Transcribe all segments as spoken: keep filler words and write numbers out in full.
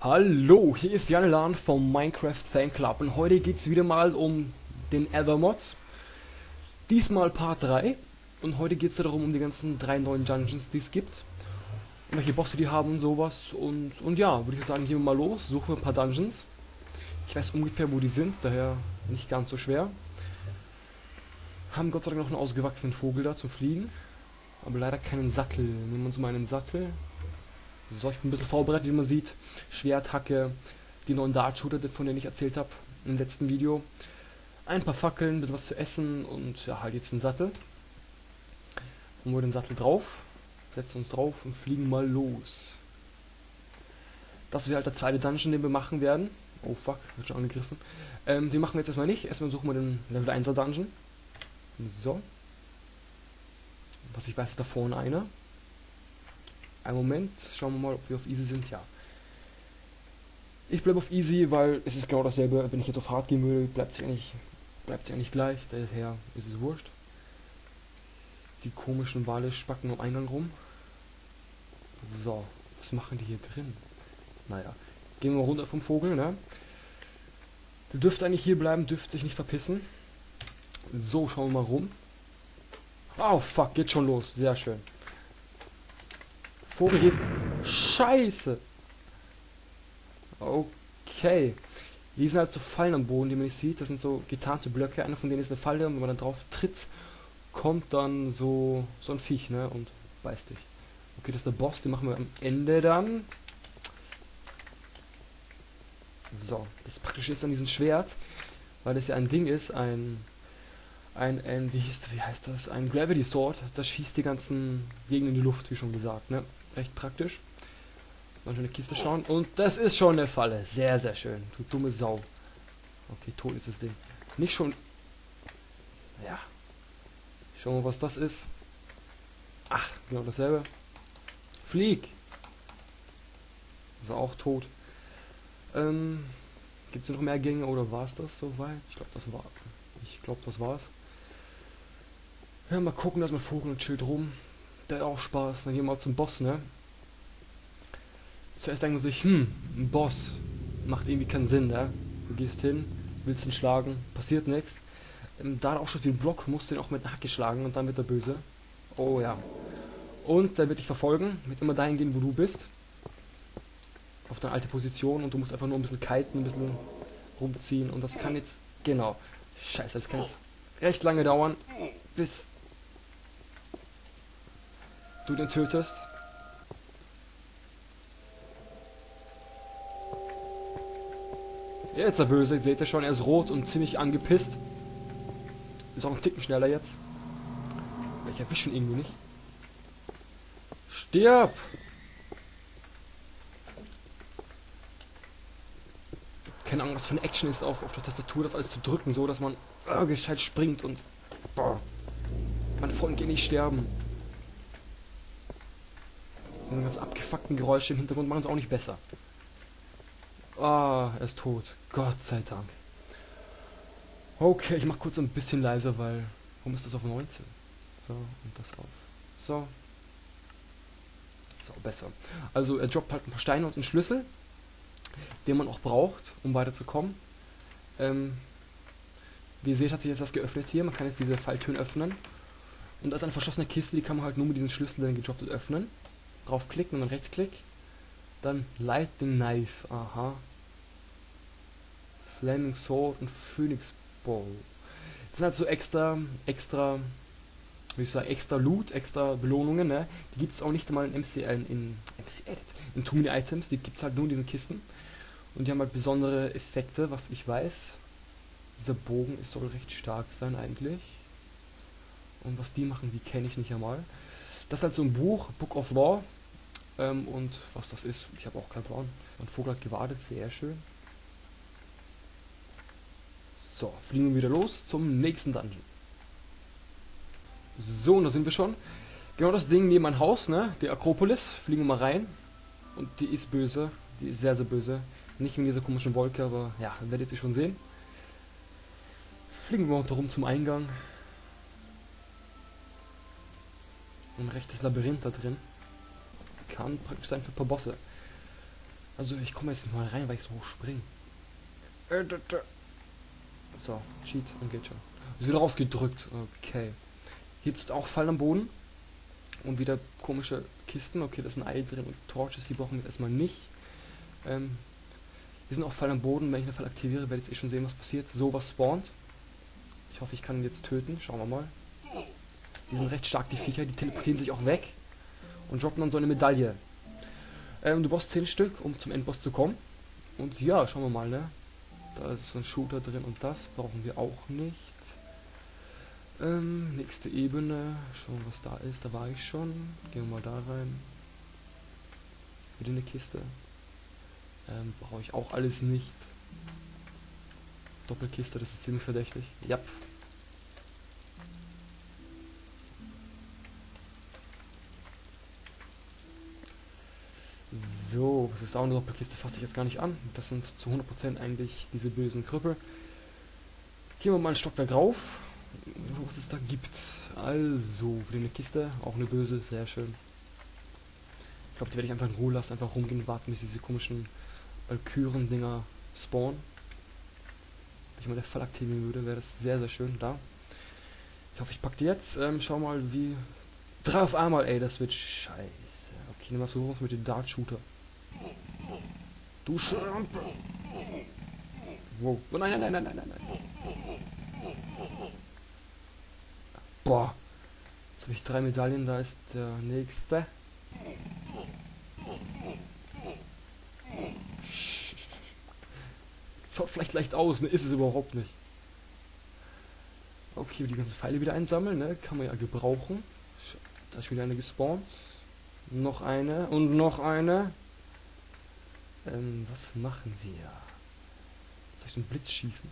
Hallo, hier ist Janelan vom Minecraft Fanclub und heute geht es wieder mal um den Ethermod. Diesmal Part drei und heute geht es darum um die ganzen drei neuen Dungeons, die es gibt. Und welche Bosse die haben und sowas. Und, und ja, würde ich sagen, gehen wir mal los, suchen wir ein paar Dungeons. Ich weiß ungefähr, wo die sind, daher nicht ganz so schwer. Haben Gott sei Dank noch einen ausgewachsenen Vogel da zum Fliegen. Aber leider keinen Sattel. Nehmen wir uns mal einen Sattel. So, ich bin ein bisschen vorbereitet, wie man sieht. Schwert, Hacke, die neuen Dart-Shooter, von denen ich erzählt habe im letzten Video. Ein paar Fackeln, ein bisschen was zu essen und ja, halt jetzt den Sattel. Holen wir den Sattel drauf, setzen uns drauf und fliegen mal los. Das wäre halt der zweite Dungeon, den wir machen werden. Oh fuck, wird schon angegriffen. Ähm, den machen wir jetzt erstmal nicht. Erstmal suchen wir den Level einser Dungeon. So. Was ich weiß, ist da vorne einer. Einen Moment, schauen wir mal, ob wir auf Easy sind. Ja. Ich bleibe auf Easy, weil es ist genau dasselbe. Wenn ich jetzt auf Hard gehen würde, bleibt es eigentlich, bleibt eigentlich gleich. Daher ist es wurscht. Die komischen Wale spacken am Eingang rum. So, was machen die hier drin? Naja, gehen wir runter vom Vogel, ne? Der dürfte eigentlich hier bleiben, dürfte sich nicht verpissen. So, schauen wir mal rum. Oh fuck, geht schon los. Sehr schön. Vogel geht. Scheiße! Okay. Hier sind halt so Fallen am Boden, die man nicht sieht. Das sind so getarnte Blöcke. Einer von denen ist eine Falle und wenn man dann drauf tritt, kommt dann so, so ein Viech, ne? Und beißt dich. Okay, das ist der Boss, den machen wir am Ende dann. So, das Praktische ist an diesem Schwert, weil das ja ein Ding ist, ein, ein, ein wie, hieß, wie heißt das? Ein Gravity Sword, das schießt die ganzen Gegner in die Luft, wie schon gesagt, ne? Recht praktisch. Mal in eine Kiste schauen. Und das ist schon eine Falle. Sehr, sehr schön. Du dumme Sau. Okay, tot ist das Ding. Nicht schon. Ja. Schauen wir mal, was das ist. Ach, genau dasselbe. Flieg. Ist auch tot. Ähm, gibt es noch mehr Gänge oder war es das soweit? Ich glaube, das war. Ich glaube, das war's. Ja, mal gucken, dass man Vogel und Schild rum. Der hat auch Spaß. Dann gehen wir mal zum Boss, ne? Zuerst denkt man sich, hm, ein Boss. Macht irgendwie keinen Sinn, ne? Du gehst hin, willst ihn schlagen, passiert nichts. Ähm, da er auch schon wie ein Block, musst du ihn auch mit einer Hacke schlagen und dann wird er böse. Oh ja. Und der wird dich verfolgen, wird immer dahin gehen, wo du bist. Auf deine alte Position und du musst einfach nur ein bisschen kiten, ein bisschen rumziehen und das kann jetzt, genau. Scheiße, das kann jetzt recht lange dauern, bis du den tötest. Jetzt der Böse, seht ihr schon, er ist rot und ziemlich angepisst. Ist auch ein Ticken schneller jetzt. Aber ich erwische ihn irgendwie nicht. Stirb! Keine Ahnung, was für eine Action ist auf, auf der Tastatur, das alles zu drücken, so dass man äh, gescheit springt und boah, mein Freund geht nicht sterben. Und die ganzen abgefuckten Geräusche im Hintergrund machen es auch nicht besser. Ah, er ist tot. Gott sei Dank. Okay, ich mach kurz ein bisschen leiser, weil... Warum ist das auf neunzehn? So, und das auf... So. So, besser. Also, er droppt halt ein paar Steine und einen Schlüssel, den man auch braucht, um weiterzukommen. Ähm, wie ihr seht, hat sich jetzt das geöffnet hier. Man kann jetzt diese Falltüren öffnen. Und da ist eine verschlossene Kiste, die kann man halt nur mit diesem Schlüssel, der gedroppt wird, öffnen. Draufklicken und dann Rechtsklick. Dann Lightning Knife, aha. Flaming Sword und Phoenix Bow. Das sind halt so extra, extra, wie ich sagen, extra Loot, extra Belohnungen, ne? Die gibt es auch nicht einmal in M C, äh, in, in M C Edit, in Too Many Items, die gibt es halt nur in diesen Kisten. Und die haben halt besondere Effekte, was ich weiß. Dieser Bogen ist, soll recht stark sein eigentlich. Und was die machen, die kenne ich nicht einmal. Das ist halt so ein Buch, Book of Law. Ähm, und was das ist, ich habe auch keinen Plan. Mein Vogel hat gewartet, sehr schön. So, fliegen wir wieder los zum nächsten Dungeon. So, und da sind wir schon. Genau das Ding neben mein Haus, ne? Die Akropolis. Fliegen wir mal rein. Und die ist böse. Die ist sehr, sehr böse. Nicht in dieser komischen Wolke, aber ja, werdet ihr schon sehen. Fliegen wir mal rum zum Eingang. Ein rechtes Labyrinth da drin. Kann praktisch sein für ein paar Bosse. Also ich komme jetzt nicht mal rein, weil ich so hoch springe. So, Cheat und geht schon. Ist wieder rausgedrückt. Okay. Hier ist auch Fall am Boden. Und wieder komische Kisten. Okay, da ist ein Ei drin und Torches. Die brauchen wir jetzt erstmal nicht. Ähm, hier sind auch Fall am Boden. Wenn ich einen Fall aktiviere, werde ich jetzt eh schon sehen, was passiert. So was spawnt. Ich hoffe, ich kann ihn jetzt töten. Schauen wir mal. Die sind recht stark, die Viecher. Die teleportieren sich auch weg. Und droppen dann so eine Medaille. Ähm, du brauchst zehn Stück, um zum Endboss zu kommen. Und ja, schauen wir mal, ne? Da ist so ein Shooter drin und das brauchen wir auch nicht. Ähm, nächste Ebene. Schauen, was da ist. Da war ich schon. Gehen wir mal da rein. Wieder eine Kiste. Ähm, brauche ich auch alles nicht. Doppelkiste, das ist ziemlich verdächtig. Ja. So, was ist da? Eine Doppelkiste fasse ich jetzt gar nicht an. Das sind zu hundert Prozent eigentlich diese bösen Krüppel. Gehen wir mal einen Stockwerk rauf. Was es da gibt. Also, wieder eine Kiste. Auch eine böse, sehr schön. Ich glaube, die werde ich einfach in Ruhe lassen. Einfach rumgehen und warten, bis diese komischen Valkyren-Dinger spawnen. Wenn ich mal der Fall aktivieren würde, wäre das sehr, sehr schön. Da. Ich hoffe, ich packe die jetzt. Ähm, schau mal, wie... Drei auf einmal, ey, das wird scheiße. Okay, nimm mal so mit dem Dart-Shooter. Du Schlampe! Wow. Oh, nein, nein, nein, nein, nein, nein. Boah. Jetzt habe ich drei Medaillen, da ist der nächste. Schaut vielleicht leicht aus, ne? Ist es überhaupt nicht. Okay, die ganzen Pfeile wieder einsammeln, ne? Kann man ja gebrauchen. Da ist wieder eine gespawnt. Noch eine und noch eine. Ähm, was machen wir? Soll ich so einen Blitz schießen?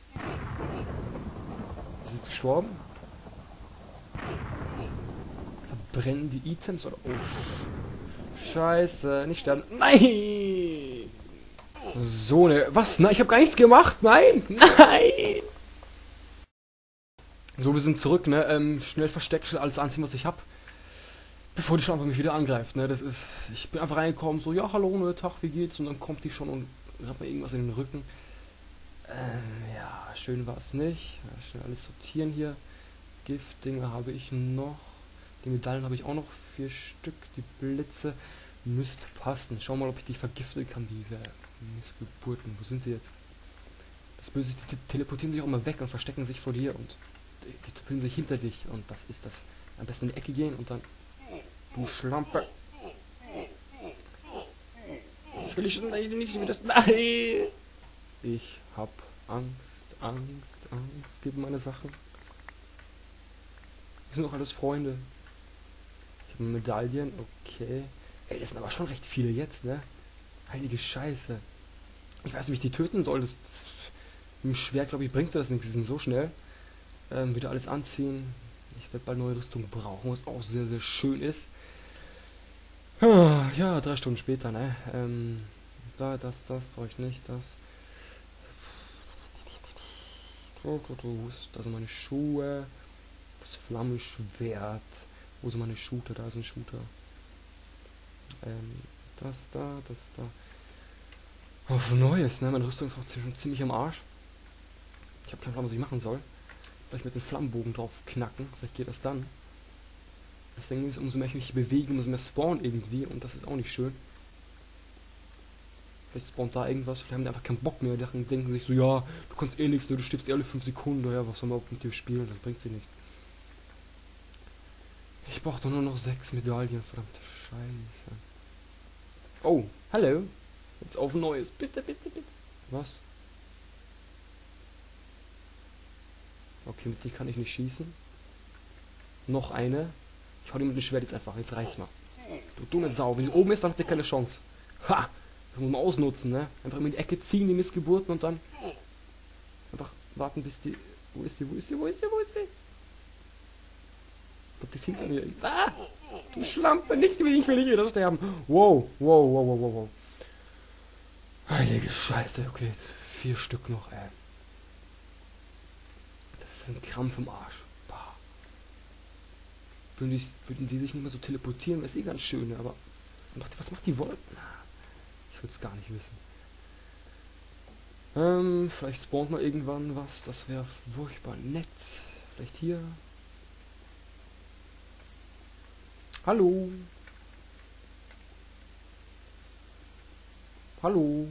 Ist jetzt gestorben? Verbrennen die Items oder... Oh, Scheiße, nicht sterben. Nein! So ne... Was? Nein, ich habe gar nichts gemacht. Nein! Nein! So, wir sind zurück, ne? Ähm, schnell versteckt, schnell alles anziehen, was ich hab. Bevor die Schlampe mich wieder angreift, ne? Das ist... Ich bin einfach reingekommen, so, ja, hallo, ne, Tag, wie geht's? Und dann kommt die schon und hat mir irgendwas in den Rücken. Ähm, ja, schön war es nicht. Ja, schnell alles sortieren hier. Giftdinger habe ich noch. Die Medaillen habe ich auch noch. Vier Stück. Die Blitze müsste passen. Schau mal, ob ich die vergiften kann, diese Missgeburten. Wo sind die jetzt? Das Böse ist, die teleportieren sich auch immer weg und verstecken sich vor dir und die, die teleportieren sich hinter dich. Und das ist das. Am besten in die Ecke gehen und dann... Du Schlampe! Ich will nicht, ich will nicht wie das... Nein! Ich hab Angst, Angst, Angst. Gib mir meine Sachen. Wir sind doch alles Freunde. Ich habe Medaillen, okay. Ey, das sind aber schon recht viele jetzt, ne? Heilige Scheiße. Ich weiß nicht, wie ich die töten soll. Das, das mit dem Schwert, glaube ich, bringt das nichts. Die sind so schnell. Ähm, wieder alles anziehen. Ich werde bald neue Rüstung brauchen, was auch sehr, sehr schön ist. Ja, drei Stunden später, ne? Ähm, da, das, das brauche ich nicht, das. Da sind meine Schuhe. Das Flammenschwert. Wo sind meine Shooter? Da ist ein Shooter. Ähm, das da, das da. Auf Neues, ne? Meine Rüstung ist auch schon ziemlich am Arsch. Ich habe keinen Plan, was ich machen soll. Vielleicht mit dem Flammenbogen drauf knacken. Vielleicht geht das dann. Das Ding ist, umso mehr ich mich bewege, umso mehr spawnen irgendwie. Und das ist auch nicht schön. Vielleicht spawnt da irgendwas. Vielleicht haben die einfach keinen Bock mehr. Die denken sich so, ja, du kannst eh nichts, ne? Du stirbst eh alle fünf Sekunden. Ja, was soll man überhaupt mit dir spielen? Das bringt sie nichts. Ich brauche doch nur noch sechs Medaillen. Verdammte Scheiße. Oh, hallo. Jetzt auf Neues. Bitte, bitte, bitte. Was? Okay, mit die kann ich nicht schießen. Noch eine. Ich hau die mit dem Schwert jetzt einfach. Jetzt reicht's mal. Du dumme Sau. Wenn die oben ist, dann hat der keine Chance. Ha! Das muss man ausnutzen, ne? Einfach in die Ecke ziehen, die Missgeburten und dann einfach warten, bis die... Wo ist die? Wo ist die? Wo ist die? Wo ist die? Ich glaube, die ist hinter mir. Ah! Du Schlampe! Nicht, ich will nicht wieder sterben. Wow, wow, wow, wow, wow, wow. Heilige Scheiße. Okay, vier Stück noch, ey. Das ist ein Krampf im Arsch. Bah. Würden die, würden die sich nicht mehr so teleportieren, wäre es eh ganz schön, aber... Was macht die Wolken? Ich würde es gar nicht wissen. Ähm, vielleicht spawnt mal irgendwann was. Das wäre furchtbar nett. Vielleicht hier. Hallo. Hallo.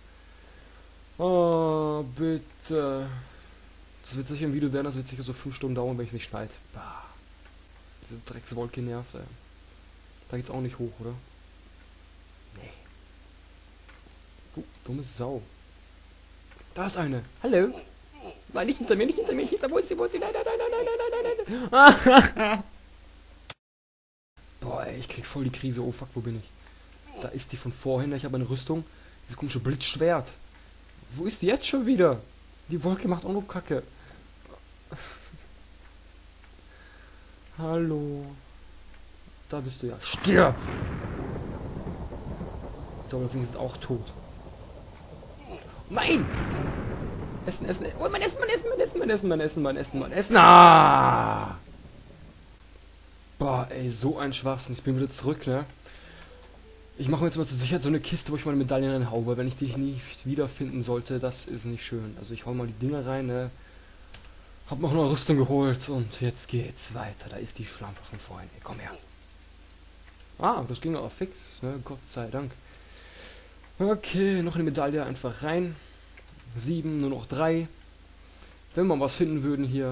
Oh, bitte. Das wird sicher ein Video werden, das wird sicher so fünf Stunden dauern, wenn ich es nicht schneide. Bah. Diese Dreckswolke nervt, ey. Da geht's auch nicht hoch, oder? Nee. Uh, dumme Sau. Da ist eine. Hallo. Nein, nicht hinter mir, nicht hinter mir, nicht hinter mir. Wo ist sie, wo ist sie? Nein, nein, nein, nein, nein, nein, nein, nein. Boah, ey, ich krieg voll die Krise. Oh fuck, wo bin ich? Da ist die von vorhin. Ich habe eine Rüstung. Diese komische Blitzschwert. Wo ist die jetzt schon wieder? Die Wolke macht auch noch Kacke. Hallo. Da bist du ja. Stirb! Ich glaube, übrigens ist auch tot. Nein! Essen, essen, oh, mein Essen, mein Essen, mein Essen, mein Essen, mein Essen, mein Essen, mein Essen. Ah! Boah, ey, so ein Schwachsinn. Ich bin wieder zurück, ne? Ich mache mir jetzt mal zur Sicherheit so eine Kiste, wo ich meine Medaillen reinhaue, weil wenn ich die nicht wiederfinden sollte, das ist nicht schön. Also ich hau mal die Dinger rein, ne? Hab noch eine Rüstung geholt und jetzt geht's weiter. Da ist die Schlampe von vorhin. Hey, komm her. Ah, das ging auch fix, ne? Gott sei Dank. Okay, noch eine Medaille einfach rein. Sieben, nur noch drei. Wenn wir was finden würden hier.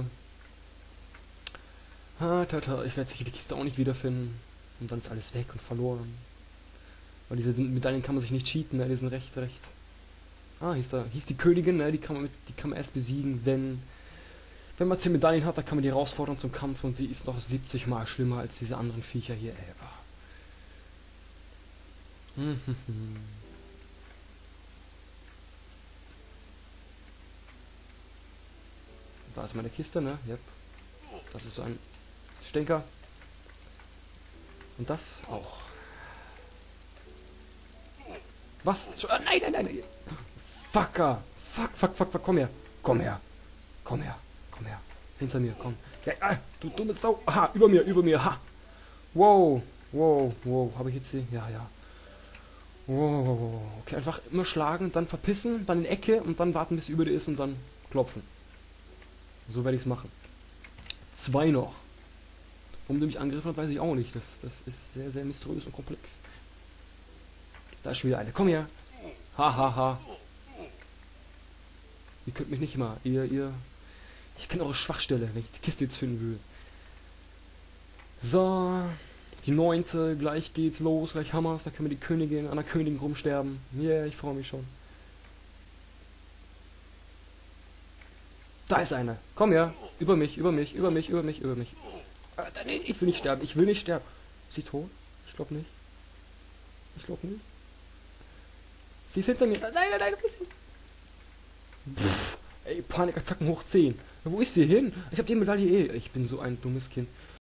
Ah, tata, ich werde sicher die Kiste auch nicht wiederfinden. Und dann ist alles weg und verloren. Weil diese Medaillen kann man sich nicht cheaten, ne? Die sind recht, recht. Ah, hieß da, hieß die Königin, ne? Die kann man mit, die kann man erst besiegen, wenn. Wenn man zehn Medaillen hat, dann kann man die herausfordern zum Kampf und die ist noch siebzig mal schlimmer als diese anderen Viecher hier, ey. Da ist meine Kiste, ne? Yep. Das ist so ein Stinker. Und das auch. Was? Nein, nein, nein, nein. Fucker. Fuck, fuck, fuck, fuck. Komm her. Komm her. Komm her. Komm her. Hinter mir, komm. Ja, ah, du dumme Sau. Ha, über mir, über mir. Ha. Wow. Wow, wow. Habe ich jetzt hier? Ja, ja. Wow, wow, wow. Okay, einfach immer schlagen, dann verpissen, dann in die Ecke und dann warten, bis sie über dir ist und dann klopfen. So werde ich es machen. Zwei noch. Warum du mich angegriffen hast, weiß ich auch nicht. Das, das ist sehr, sehr mysteriös und komplex. Da ist schon wieder eine. Komm her. Ha, ha, ha. Ihr könnt mich nicht immer. Ihr, ihr. Ich kenne eure Schwachstelle, wenn ich die Kiste jetzt finden will. So. Die neunte. Gleich geht's los. Gleich Hammers. Da können wir die Königin an der Königin rumsterben. Yeah, ich freue mich schon. Da ist eine. Komm her. Über mich, über mich, über mich, über mich, über mich. Ich will nicht sterben. Ich will nicht sterben. Ist sie tot? Ich glaube nicht. Ich glaube nicht. Sie ist hinter mir. Nein, nein, nein, wo ist sie? Pff, ey, Panikattacken hoch zehn. Wo ist sie hin? Ich habe die Medaille eh. Ich bin so ein dummes Kind.